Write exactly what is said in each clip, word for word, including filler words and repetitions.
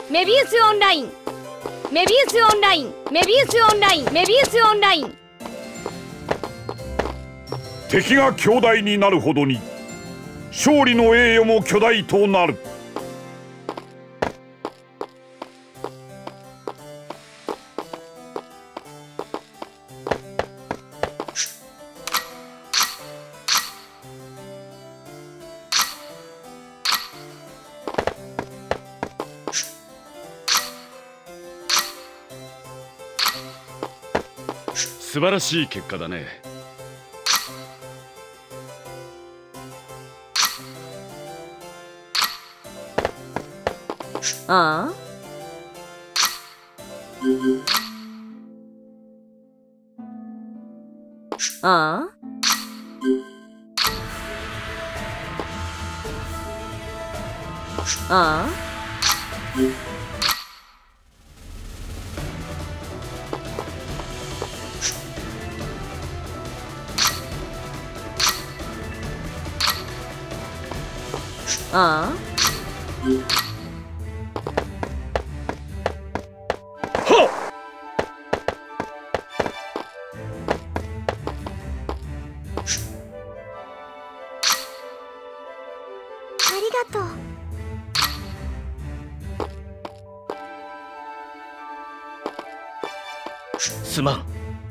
メビウスオンライン、メビウスオンライン、メビウスオンライン、メビウスオンライン。 敵が強大になるほどに勝利の栄誉も巨大となる。 素晴らしい結果だね。 ああ、ああ、ああ、ああ、 ありがとう。 すまん。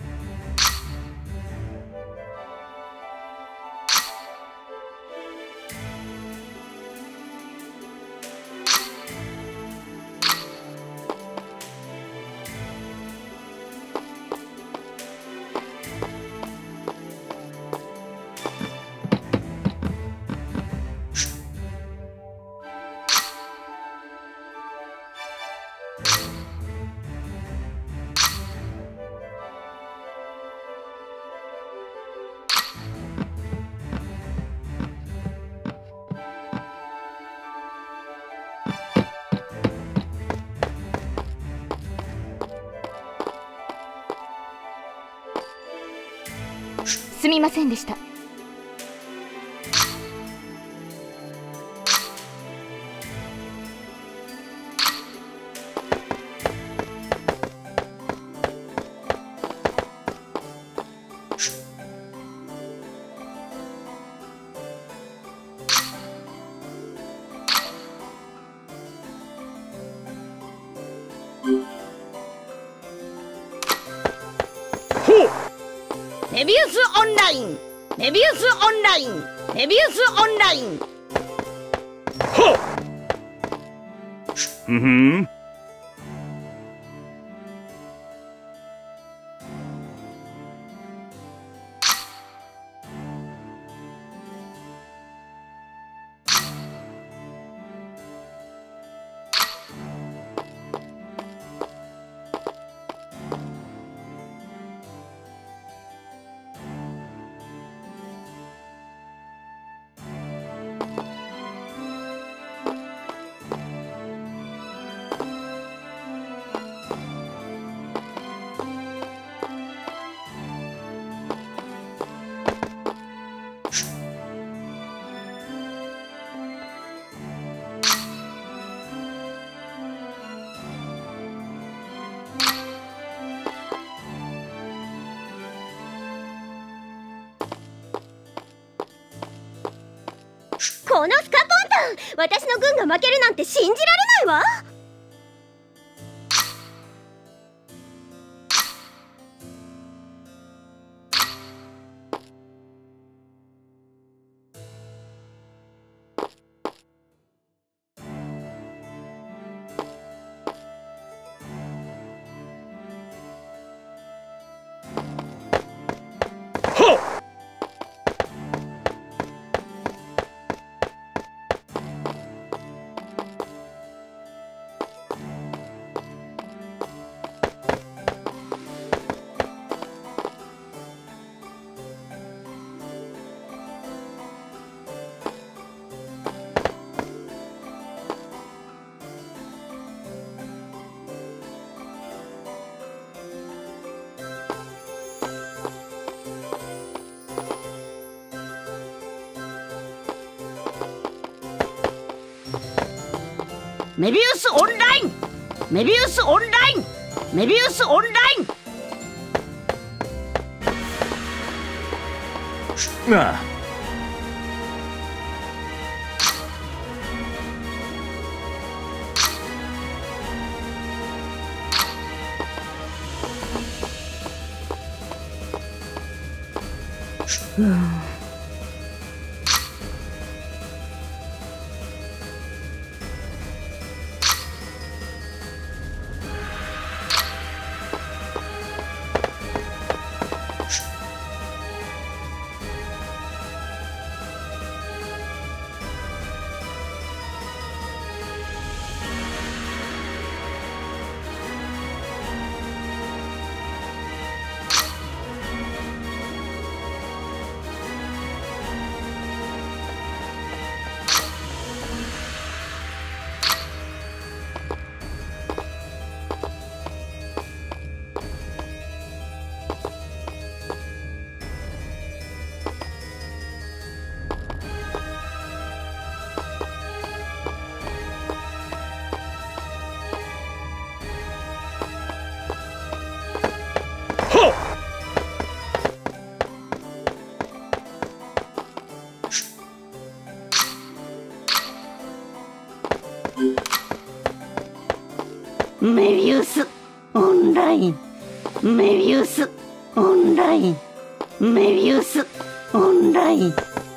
すみませんでした。メビウスオンライン、メビウスオンライン、メビウスオンライン。 はっ。ふふん。 このスカポンタン、私の軍が負けるなんて信じられないわ。 メビウスオンライン、メビウスオンライン、メビウスオンライン。 ああ。 メビウスオンライン、メビウスオンライン、メビウスオンライン。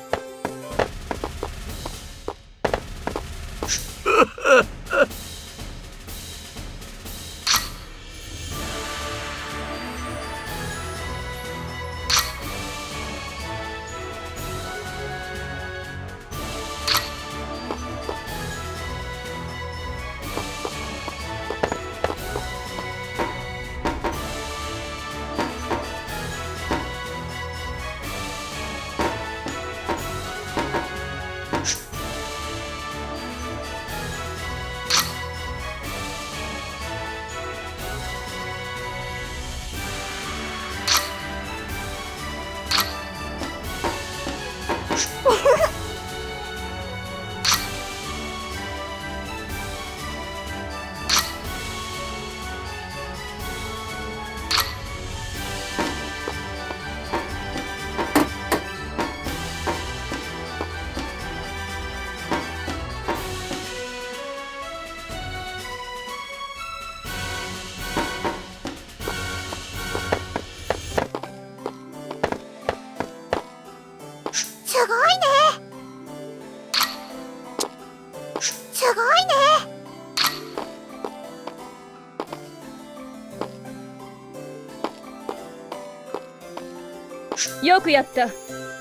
すごいね。すごいね。 よくやった。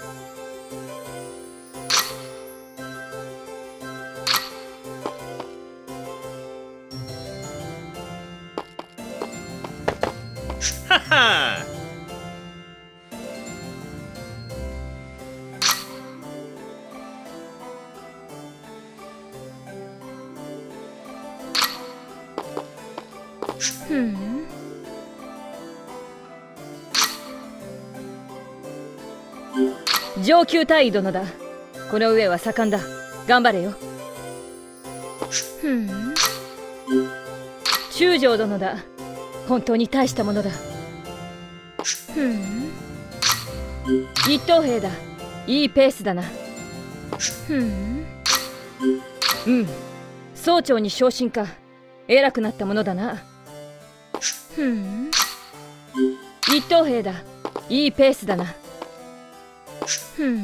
ははふん。上級大尉殿だ。この上は盛んだ。頑張れよ。ふん。中将殿だ。本当に大したものだ。ふん。一等兵だ。いいペースだな。ふん。うん。総長に昇進か。偉くなったものだな。ふん。一等兵だ。いいペースだな。ふん。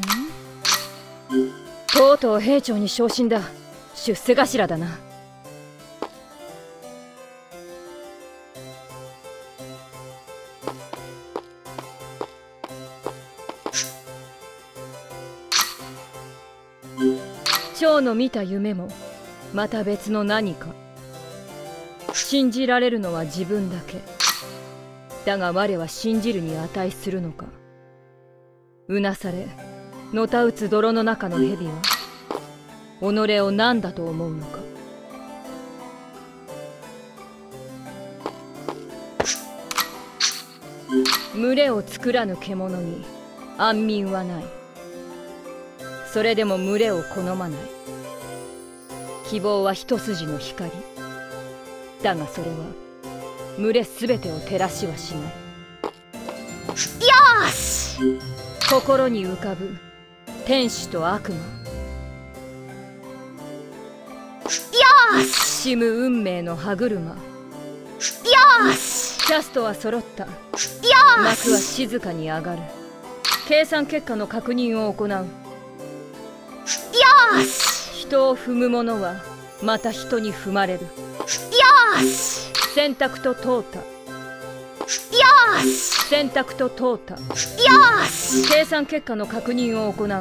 とうとう兵長に昇進だ。出世頭だな。蝶の見た夢もまた別の何か。信じられるのは自分だけ。だが我は信じるに値するのか。うなされのたうつ泥の中の蛇は己を何だと思うのか。群れを作らぬ獣に安眠はない。それでも群れを好まない。 希望は一筋の光だが、それは群れすべてを照らしはしない。 よし。 心に浮かぶ天使と悪魔、 よし。 死む運命の歯車。 よし。 キャストは揃った。 よ幕は静かに上がる。計算結果の確認を行う。 よし。 人を踏む者はまた人に踏まれる。 よし。 選択と淘汰。 よし。 選択と淘汰。 よし。 計算結果の確認を行う。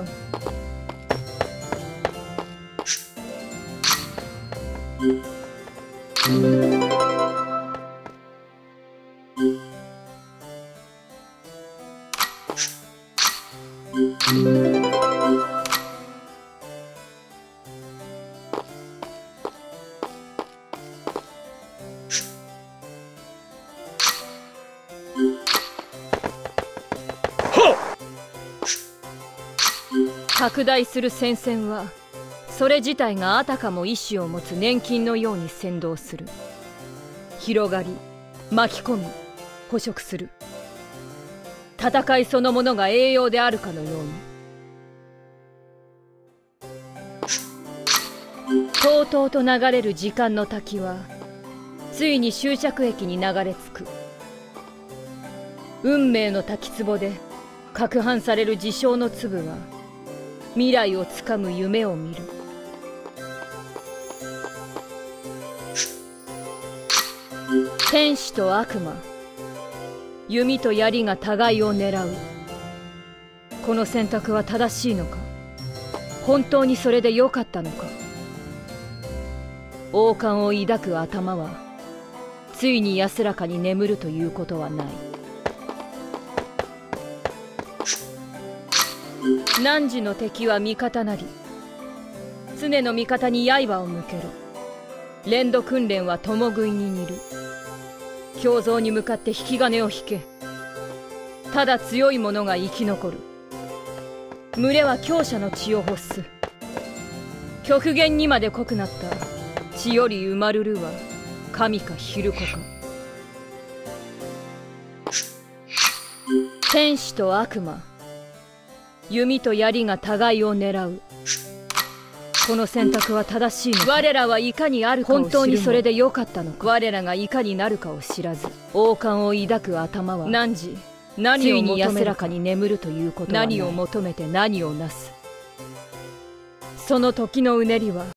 拡大する戦線はそれ自体があたかも意志を持つ年金のように先導する。広がり、巻き込み、捕食する。戦いそのものが栄養であるかのように。とうとうと流れる時間の滝はついに終着駅に流れ着く。運命の滝壺で攪拌される事象の粒は未来をつかむ夢を見る。天使と悪魔、弓と槍が互いを狙う。この選択は正しいのか、本当にそれでよかったのか。王冠を抱く頭はついに安らかに眠るということはない。汝の敵は味方なり、常の味方に刃を向けろ。連動訓練は共食いに似る。胸像に向かって引き金を引け。ただ強い者が生き残る。群れは強者の血を欲す。極限にまで濃くなった血より生まるるは神か昼子か。天使と悪魔、弓と槍が互いを狙う。この選択は正しいのか。我らはいかにあるかを知るも、本当にそれでよかったのか。我らがいかになるかを知らず、王冠を抱く頭は汝、何をに安らかに眠るということはない。何を求めて何をなす。その時のうねりは